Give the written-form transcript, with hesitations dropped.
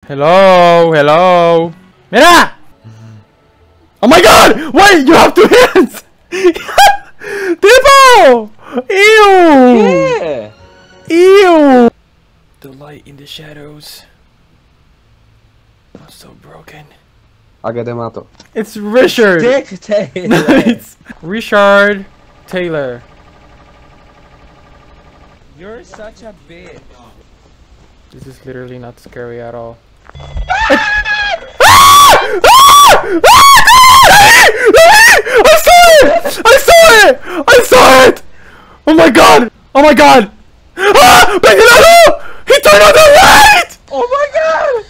Hello, hello. Mira! Oh my god! Wait, you have two hands! Tipo! Ew! Yeah! Ew! The light in the shadows. I'm so broken. Aga te mato. It's Richard! Dick Taylor! Nice! Richard Taylor. You're such a bitch. This is literally not scary at all. I saw it! Oh my god! Oh my god! Ah! He turned on the light! Oh my god!